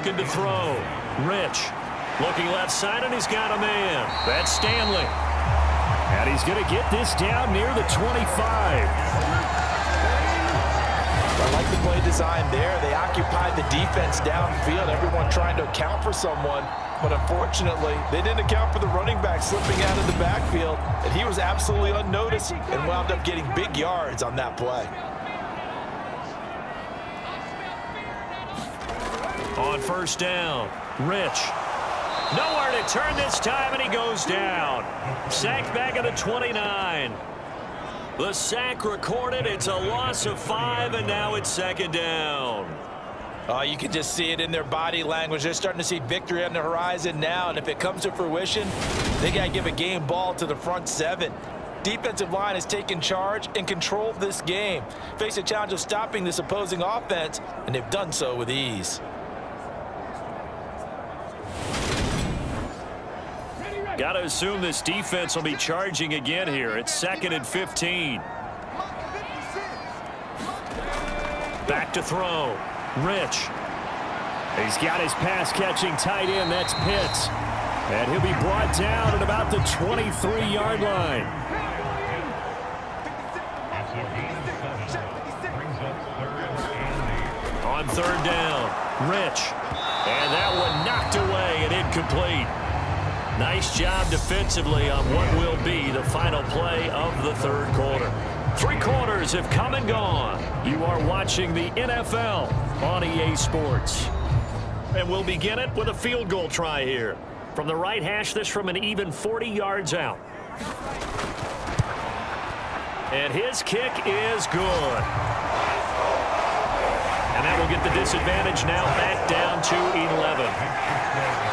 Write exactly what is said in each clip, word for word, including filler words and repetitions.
looking to throw. Rich looking left side, and he's got a man. That's Stanley. And he's going to get this down near the twenty-five. I like the play design there. They occupied the defense downfield, everyone trying to account for someone. But unfortunately, they didn't account for the running back slipping out of the backfield, and he was absolutely unnoticed and wound up getting big yards on that play. On first down, Rich. Nowhere to turn this time, and he goes down. Sacked back at the twenty-nine. The sack recorded. It's a loss of five, and now it's second down. Oh, you can just see it in their body language. They're starting to see victory on the horizon now, and if it comes to fruition, they got to give a game ball to the front seven. Defensive line has taken charge and controlled this game. Face a challenge of stopping this opposing offense, and they've done so with ease. Got to assume this defense will be charging again here. It's second and fifteen. Back to throw. Rich. He's got his pass-catching tight end. That's Pitts. And he'll be brought down at about the twenty-three yard line. On third down, Rich. And that one knocked away and incomplete. Nice job defensively on what will be the final play of the third quarter. Three quarters have come and gone. You are watching the N F L on E A Sports. And we'll begin it with a field goal try here. From the right hash, this from an even forty yards out. And his kick is good. And that will get the disadvantage now back down to eleven.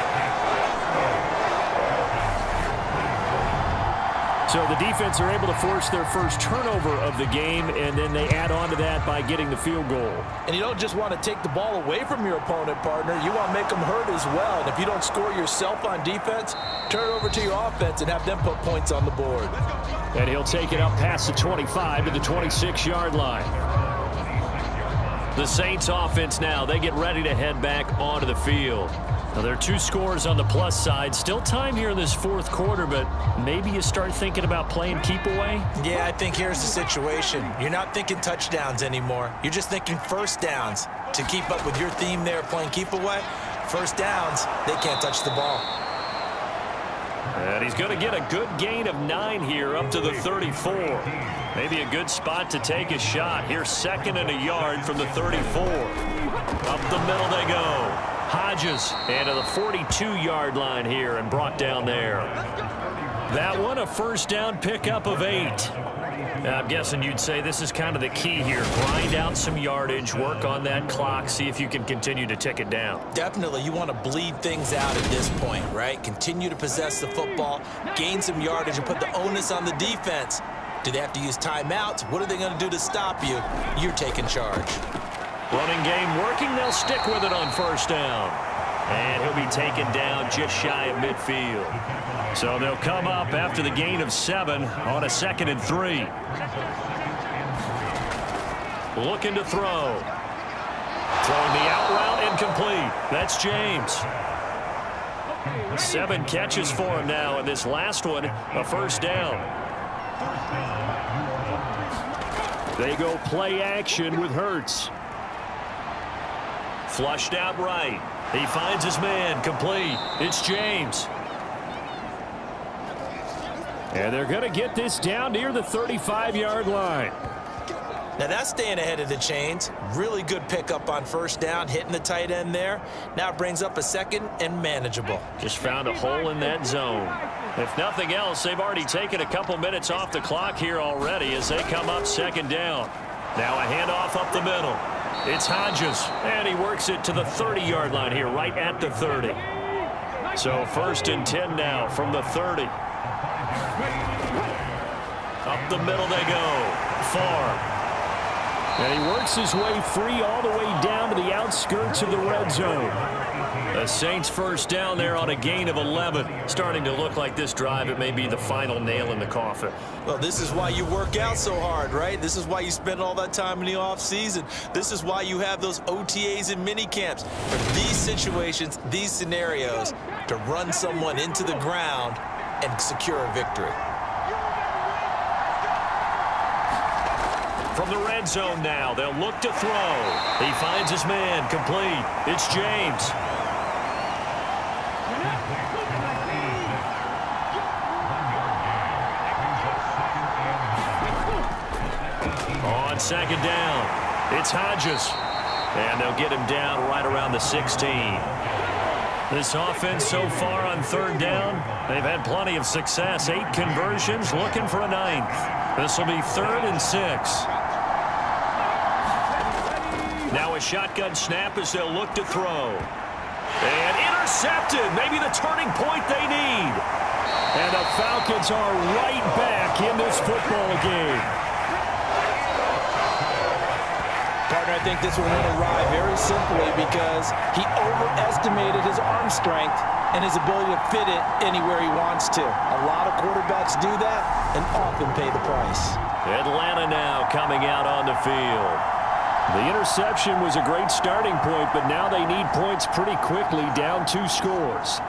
So the defense are able to force their first turnover of the game, and then they add on to that by getting the field goal. And you don't just want to take the ball away from your opponent, partner. You want to make them hurt as well. And if you don't score yourself on defense, turn it over to your offense and have them put points on the board. And he'll take it up past the twenty-five to the twenty-six yard line. The Saints offense now, they get ready to head back onto the field. Now, there are two scores on the plus side. Still time here in this fourth quarter, but maybe you start thinking about playing keep away? Yeah, I think here's the situation. You're not thinking touchdowns anymore. You're just thinking first downs. To keep up with your theme there, playing keep away, first downs, they can't touch the ball. And he's going to get a good gain of nine here up to the thirty-four. Maybe a good spot to take a shot. Here's second and a yard from the thirty-four. Up the middle they go. Hodges and to the forty-two yard line here and brought down there. That one a first down pickup of eight. I'm guessing you'd say this is kind of the key here. Grind out some yardage, work on that clock, see if you can continue to tick it down. Definitely. You want to bleed things out at this point, right? Continue to possess the football, gain some yardage, and put the onus on the defense. Do they have to use timeouts? What are they going to do to stop you? You're taking charge. Running game working. They'll stick with it on first down. And he'll be taken down just shy of midfield. So they'll come up after the gain of seven on a second and three. Looking to throw. Throwing the out route incomplete. That's James. Seven catches for him now, and this last one a first down. They go play action with Hurts. Flushed out right. He finds his man complete. It's James. And they're going to get this down near the thirty-five yard line. Now that's staying ahead of the chains. Really good pickup on first down, hitting the tight end there. Now it brings up a second and manageable. Just found a hole in that zone. If nothing else, they've already taken a couple minutes off the clock here already as they come up second down. Now a handoff up the middle. It's Hodges, and he works it to the thirty yard line here, right at the thirty. So first and ten now from the thirty. Up the middle they go. Far. And he works his way free all the way down to the outskirts of the red zone. The Saints first down there on a gain of eleven. Starting to look like this drive, it may be the final nail in the coffin. Well, this is why you work out so hard, right? This is why you spend all that time in the offseason. This is why you have those O T As and mini camps. For these situations, these scenarios, to run someone into the ground and secure a victory. From the red zone now, they'll look to throw. He finds his man, complete. It's James. On second down, it's Hodges. And they'll get him down right around the sixteen. This offense so far on third down, they've had plenty of success. Eight conversions, looking for a ninth. This will be third and six. Now a shotgun snap as they'll look to throw. And intercepted. Maybe the turning point they need. And the Falcons are right back in this football game. Partner, I think this one went awry very simply because he overestimated his arm strength and his ability to fit it anywhere he wants to. A lot of quarterbacks do that and often pay the price. Atlanta now coming out on the field. The interception was a great starting point, but now they need points pretty quickly, down two scores.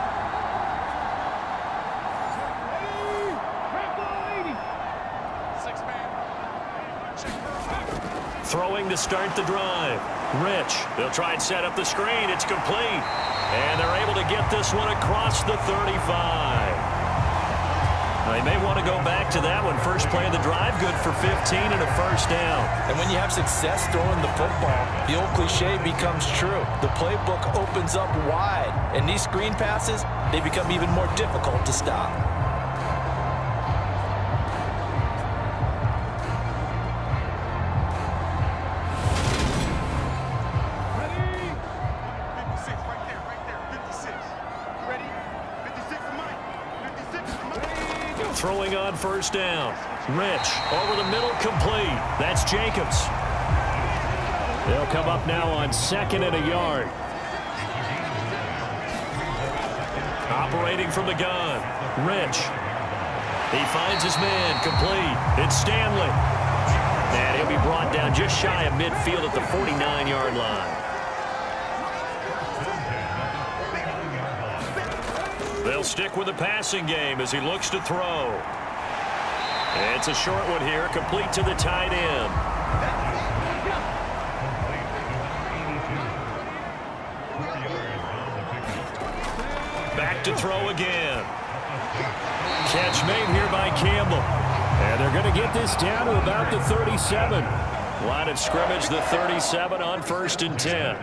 Throwing to start the drive. Rich, they'll try and set up the screen. It's complete. And they're able to get this one across the thirty-five. They may want to go back to that one. First play of the drive, good for fifteen and a first down. And when you have success throwing the football, the old cliche becomes true. The playbook opens up wide, and these screen passes, they become even more difficult to stop. Throwing on first down. Rich over the middle, complete. That's Jacobs. They'll come up now on second and a yard. Operating from the gun. Rich. He finds his man, complete. It's Stanley. And he'll be brought down just shy of midfield at the forty-nine yard line. They'll stick with the passing game as he looks to throw. It's a short one here, complete to the tight end. Back to throw again. Catch made here by Campbell. And they're going to get this down to about the thirty-seven. Line of scrimmage, the thirty-seven on first and ten.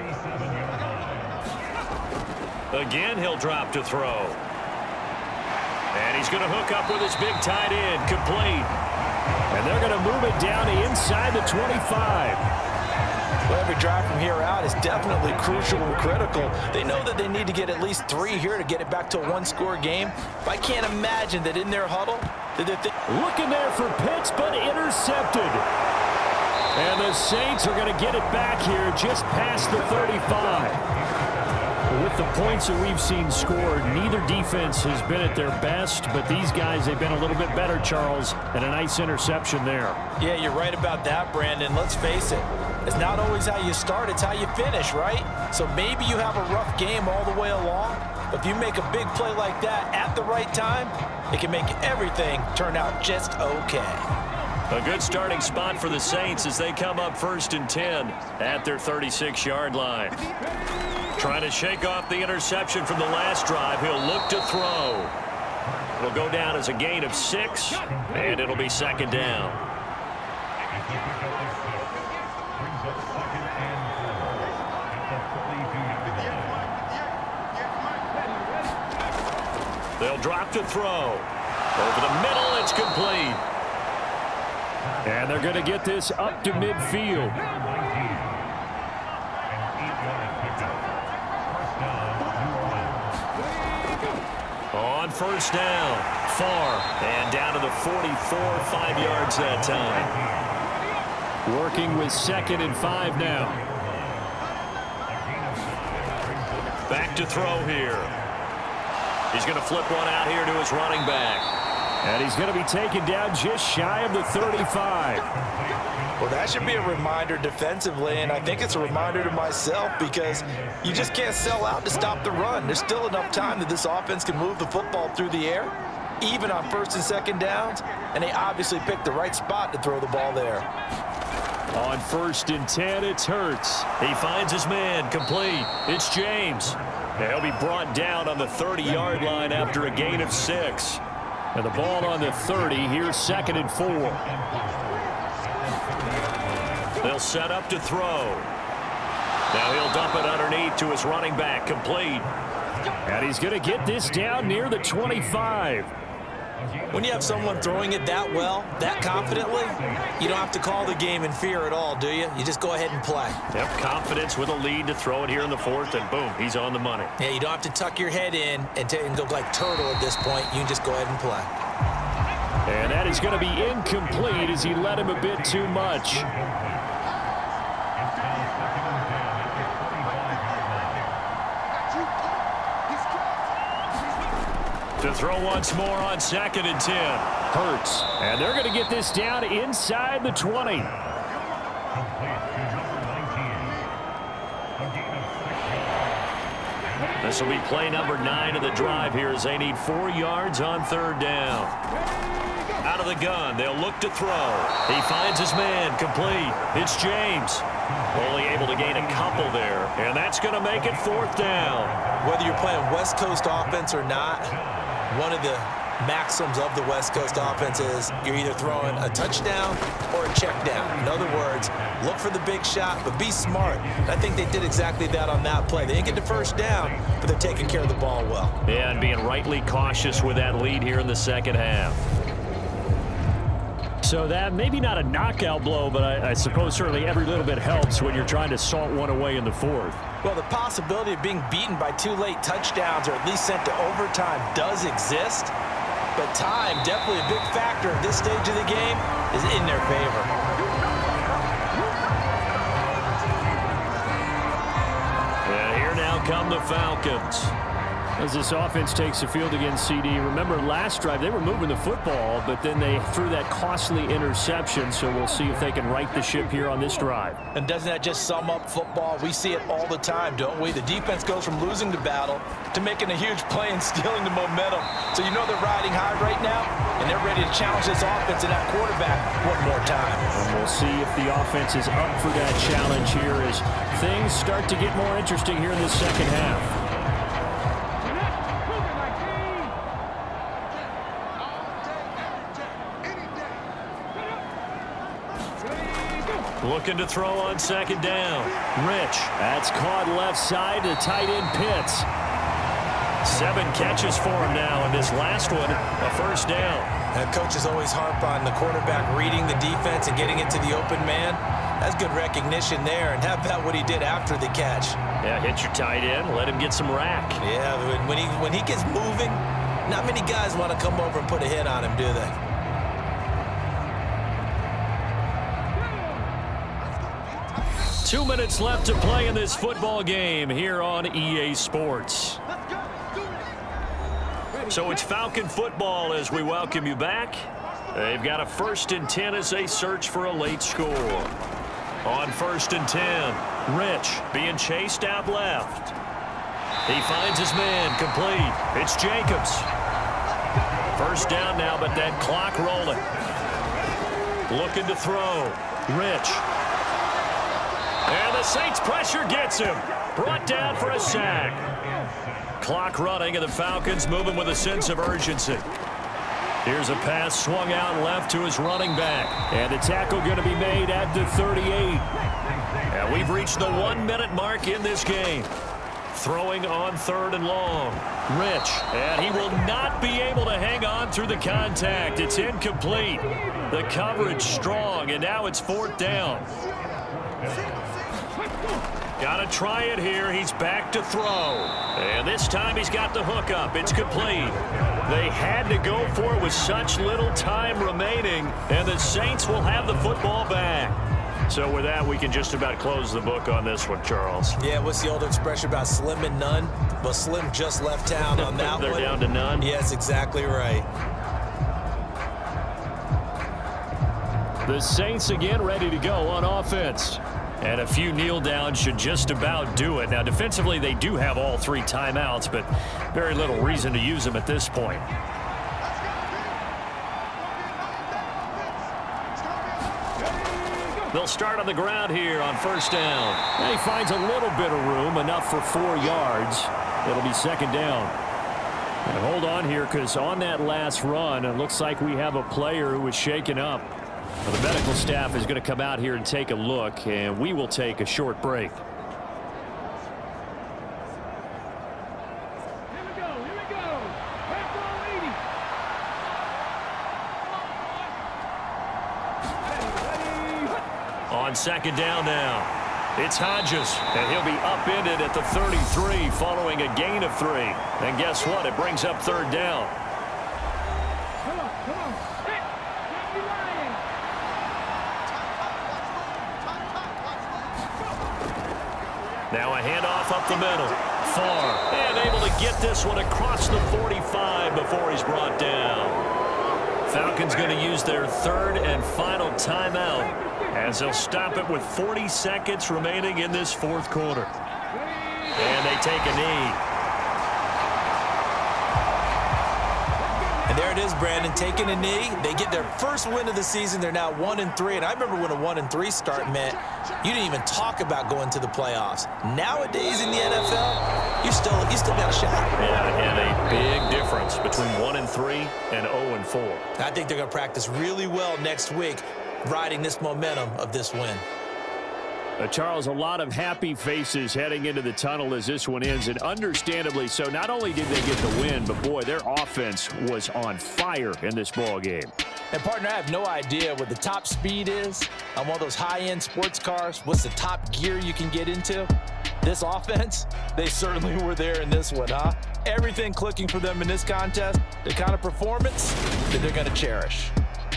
Again, he'll drop to throw. And he's going to hook up with his big tight end, complete. And they're going to move it down to inside the twenty-five. Well, every drive from here out is definitely crucial and critical. They know that they need to get at least three here to get it back to a one-score game. But I can't imagine that in their huddle, that they're looking there for Pitts, but intercepted. And the Saints are going to get it back here just past the thirty-five. With the points that we've seen scored, neither defense has been at their best, but these guys, they've been a little bit better, Charles, and a nice interception there. Yeah, you're right about that, Brandon. Let's face it. It's not always how you start, it's how you finish, right? So maybe you have a rough game all the way along, but if you make a big play like that at the right time, it can make everything turn out just okay. A good starting spot for the Saints as they come up first and ten at their thirty-six yard line. Trying to shake off the interception from the last drive. He'll look to throw. It'll go down as a gain of six, and it'll be second down. They'll drop to throw. Over the middle, it's complete. And they're going to get this up to midfield. On first down, far, and down to the forty-four, five yards that time. Working with second and five now. Back to throw here. He's going to flip one out here to his running back. And he's going to be taken down just shy of the thirty-five. Well, that should be a reminder defensively, and I think it's a reminder to myself because you just can't sell out to stop the run. There's still enough time that this offense can move the football through the air, even on first and second downs, and they obviously picked the right spot to throw the ball there. On first and ten, it's Hurts. He finds his man, complete. It's James. And he'll be brought down on the thirty-yard line after a gain of six. And the ball on the thirty, here's second and four. They'll set up to throw. Now he'll dump it underneath to his running back, complete. And he's going to get this down near the twenty-five. When you have someone throwing it that well, that confidently, you don't have to call the game in fear at all, do you? You just go ahead and play. Yep, confidence with a lead to throw it here in the fourth, and boom, he's on the money. Yeah, you don't have to tuck your head in and, and go like turtle at this point. You can just go ahead and play. And that is going to be incomplete as he led him a bit too much. To throw once more on second and ten. Hurts. And they're going to get this down inside the twenty. This will be play number nine of the drive here as they need four yards on third down. Out of the gun, they'll look to throw. He finds his man, complete. It's James. Only able to gain a couple there, and that's going to make it fourth down. Whether you're playing West Coast offense or not, one of the maxims of the West Coast offense is you're either throwing a touchdown or a check down. In other words, look for the big shot, but be smart. And I think they did exactly that on that play. They didn't get the first down, but they're taking care of the ball well. Yeah, and being rightly cautious with that lead here in the second half. So that maybe not a knockout blow, but I, I suppose certainly every little bit helps when you're trying to salt one away in the fourth. Well, the possibility of being beaten by two late touchdowns or at least sent to overtime does exist, but time, definitely a big factor at this stage of the game, is in their favor. And here now come the Falcons. As this offense takes the field against C D, remember last drive they were moving the football, but then they threw that costly interception, so we'll see if they can right the ship here on this drive. And doesn't that just sum up football? We see it all the time, don't we? The defense goes from losing the battle to making a huge play and stealing the momentum. So you know they're riding high right now, and they're ready to challenge this offense and that quarterback one more time. And we'll see if the offense is up for that challenge here as things start to get more interesting here in the second half. Looking to throw on second down. Rich. That's caught left side to tight end Pitts. Seven catches for him now, and this last one, a first down. And coaches always harp on the quarterback reading the defense and getting it to the open man. That's good recognition there, and how about what he did after the catch? Yeah, hit your tight end, let him get some rack. Yeah, when he, when he gets moving, not many guys want to come over and put a hit on him, do they? Two minutes left to play in this football game here on E A Sports. So it's Falcon football as we welcome you back. They've got a first and ten as they search for a late score. On first and ten, Rich being chased out left. He finds his man, complete. It's Jacobs. First down now, but that clock rolling. Looking to throw. Rich. And the Saints pressure gets him. Brought down for a sack. Clock running, and the Falcons moving with a sense of urgency. Here's a pass swung out left to his running back. And the tackle going to be made at the thirty-eight. And we've reached the one-minute mark in this game. Throwing on third and long. Rich. And he will not be able to hang on through the contact. It's incomplete. The coverage strong, and now it's fourth down. Got to try it here. He's back to throw. And this time he's got the hook up. It's complete. They had to go for it with such little time remaining. And the Saints will have the football back. So with that, we can just about close the book on this one, Charles. Yeah, what's the old expression about slim and none? Well, Slim just left town on that They're one. down to none? Yes, exactly right. The Saints again ready to go on offense. And a few kneel downs should just about do it. Now, defensively, they do have all three timeouts, but very little reason to use them at this point. They'll start on the ground here on first down. And he finds a little bit of room, enough for four yards. It'll be second down. And hold on here, because on that last run, it looks like we have a player who was shaken up. Well, the medical staff is going to come out here and take a look, and we will take a short break. On second down now, it's Hodges, and he'll be upended at the thirty-three following a gain of three. And guess what? It brings up third down. Come on, come on. Hey, keep lying. Now a handoff up the middle. Far, and able to get this one across the forty-five before he's brought down. Falcons going to use their third and final timeout, as they'll stop it with forty seconds remaining in this fourth quarter. And they take a knee. And there it is, Brandon, taking a knee. They get their first win of the season. They're now one and three. And I remember when a one and three start meant you didn't even talk about going to the playoffs. Nowadays in the N F L, you still you still got a shot. Yeah, and a big difference between one and three and oh and four. I think they're going to practice really well next week, riding this momentum of this win. Uh, Charles, a lot of happy faces heading into the tunnel as this one ends, and understandably so. Not only did they get the win, but boy, their offense was on fire in this ball game. And partner, I have no idea what the top speed is on one of those high-end sports cars. What's the top gear you can get into? This offense, they certainly were there in this one, huh? Everything clicking for them in this contest, the kind of performance that they're going to cherish.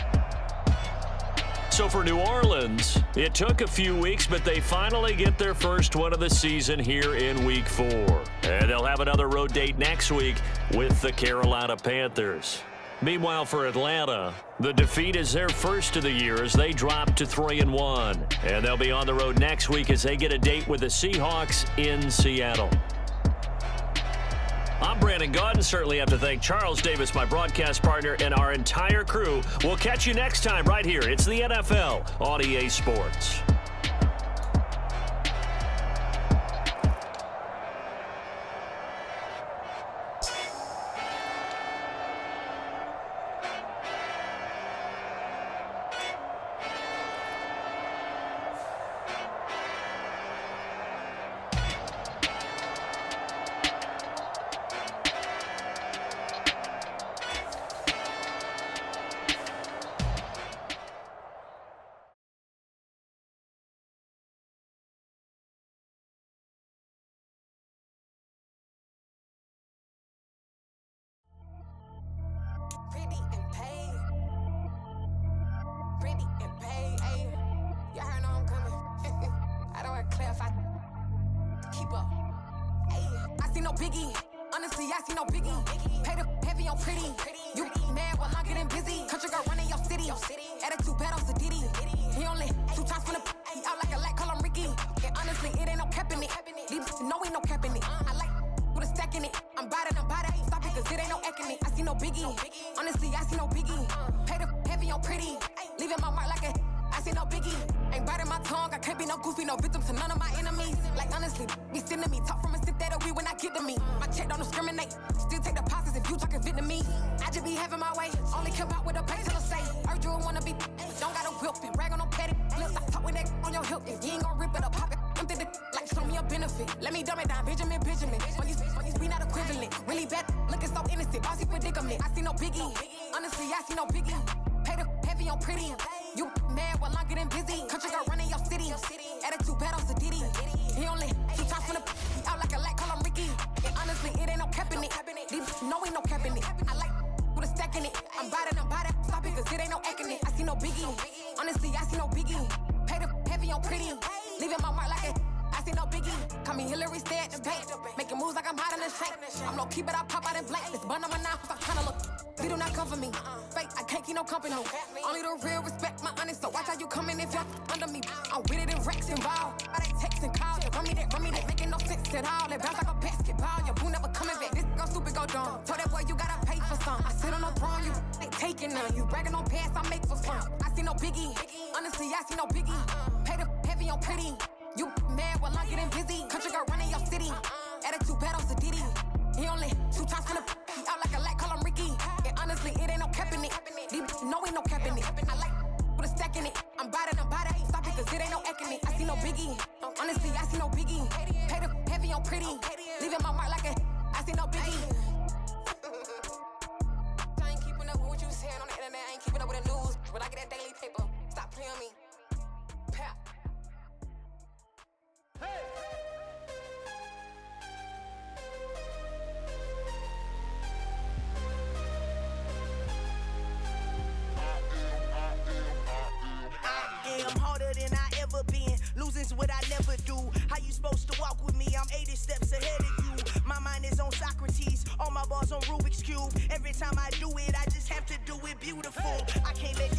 So for New Orleans, it took a few weeks, but they finally get their first one of the season here in week four. And they'll have another road date next week with the Carolina Panthers. Meanwhile, for Atlanta, the defeat is their first of the year as they drop to three and one. And they'll be on the road next week as they get a date with the Seahawks in Seattle. I'm Brandon Gaudin. Certainly have to thank Charles Davis, my broadcast partner, and our entire crew. We'll catch you next time right here. It's the N F L on E A Sports. Pretty and paid. Pretty and paid. Ayy. Y'all heard know I'm coming. I don't want to clarify. Keep up. Ayy. I see no biggie. Honestly, I see no biggie. Pay the heavy on pretty. You mad while I'm getting busy. Country girl running your city. Attitude bad on Sadidi. He only two times from the he out like a light, call him Ricky. And honestly, it ain't no cap in it. These know ain't no cap in it. I like with a stack in it. I'm about it, I'm about it. Stop it, cause it ain't no acting it. I see no biggie. Honestly, I see no biggie. Pay the heavy on pretty. Leaving my mark like a I see no biggie. Ain't biting my tongue. I can't be no goofy, no victim to none of my enemies. Like honestly, be sending me talk from a sip that we when I get to me. My check don't discriminate. Still take deposits if you talking Vietnamese. I just be having my way. Only come out with a pay till I say. Heard you wanna be, don't got a whip and brag on no petty. Let's stop talk with that on your hip. If you ain't gon' rip it up, pop it. Empty the like show me a benefit. Let me dumb it down, Benjamin, Benjamin. When you when you we not equivalent. Really bad, looking so innocent. Bossy predicament. I see no biggie. Honestly, I see no biggie. Pay the heavy on pretty. You mad while I'm getting busy. Country girl running your city. Attitude bad on Sadidi. He only two times from the he out like a light, call him Ricky. And honestly, it ain't no cap in it. These know ain't no cap in it. I like with a stack in it. I'm about it, I'm about it. Stop it, cause it ain't no acting it. I see no biggie. Honestly, I see no biggie. Pay the heavy heavy on pretty. Leaving my mark like a I see no biggie. Call me Hillary, stay at the bank. Making moves like I'm hot in the shank. I'm low key, but I pop out in blank. This bun on my knife, I'm tryna look. They do not come for me. Fake, I can't keep no company. Only the real respect my honest. So watch how you coming if you're under me. I'm with it in Rex involved. I they text and call. You run me that, run me that. Making no sense at all. They bounce like a basketball. Your boo never coming back. This go stupid, go dumb. Told that boy you gotta pay for some. I sit on no throne, you ain't taking none. You bragging on pants, I make for fun. I see no biggie. Honestly, I see no biggie. Pay the heavy on pretty. You mad while I'm getting busy. Country girl running your city. Attitude bad on Sadidi. He only two times from the he out like a light, call him Ricky. And honestly, it ain't no cap in it. These know ain't no cap in it. I like with a stack in it. I'm bad it, I'm bad it. Stop it, cause it ain't no acting it. I see no biggie. Honestly, I see no biggie. Pay the heavy on pretty. Leaving my mark like a I see no biggie. I ain't keeping up with what you saying on the internet. I ain't keeping up with the news. But I get that daily paper. Stop playing me. Pap. Hey! I'm harder than I ever been. Losing's what I never do. How you supposed to walk with me? I'm eighty steps ahead of you. My mind is on Socrates. All my bars on Rubik's Cube. Every time I do it, I just have to do it beautiful. I can't let